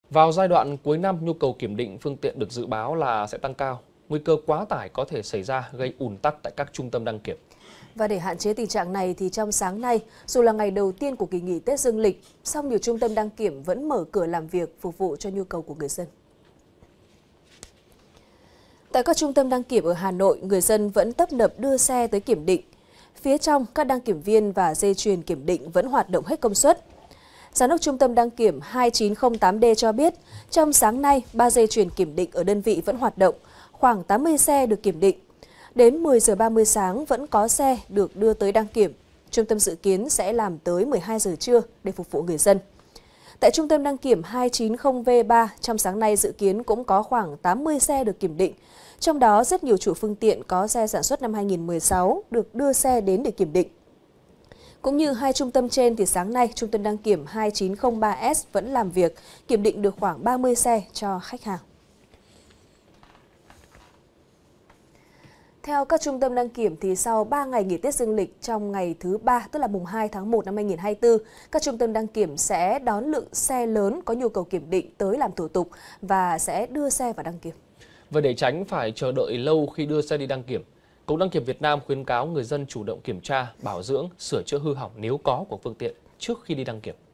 Vào giai đoạn cuối năm, nhu cầu kiểm định phương tiện được dự báo là sẽ tăng cao. Nguy cơ quá tải có thể xảy ra gây ùn tắc tại các trung tâm đăng kiểm. Và để hạn chế tình trạng này thì trong sáng nay, dù là ngày đầu tiên của kỳ nghỉ Tết Dương lịch, song nhiều trung tâm đăng kiểm vẫn mở cửa làm việc phục vụ cho nhu cầu của người dân. Tại các trung tâm đăng kiểm ở Hà Nội, người dân vẫn tấp nập đưa xe tới kiểm định. Phía trong, các đăng kiểm viên và dây chuyền kiểm định vẫn hoạt động hết công suất. Giám đốc Trung tâm đăng kiểm 2908D cho biết, trong sáng nay, 3 dây chuyền kiểm định ở đơn vị vẫn hoạt động, khoảng 80 xe được kiểm định. Đến 10 giờ 30 sáng vẫn có xe được đưa tới đăng kiểm. Trung tâm dự kiến sẽ làm tới 12 giờ trưa để phục vụ người dân. Tại Trung tâm đăng kiểm 290V3, trong sáng nay dự kiến cũng có khoảng 80 xe được kiểm định. Trong đó, rất nhiều chủ phương tiện có xe sản xuất năm 2016 được đưa xe đến để kiểm định. Cũng như hai trung tâm trên, thì sáng nay, Trung tâm đăng kiểm 2903S vẫn làm việc, kiểm định được khoảng 30 xe cho khách hàng. Theo các trung tâm đăng kiểm, thì sau 3 ngày nghỉ Tết Dương lịch, trong ngày thứ 3, tức là mùng 2 tháng 1 năm 2024, các trung tâm đăng kiểm sẽ đón lượng xe lớn có nhu cầu kiểm định tới làm thủ tục và sẽ đưa xe vào đăng kiểm. Và để tránh phải chờ đợi lâu khi đưa xe đi đăng kiểm, Cục Đăng kiểm Việt Nam khuyến cáo người dân chủ động kiểm tra, bảo dưỡng, sửa chữa hư hỏng nếu có của phương tiện trước khi đi đăng kiểm.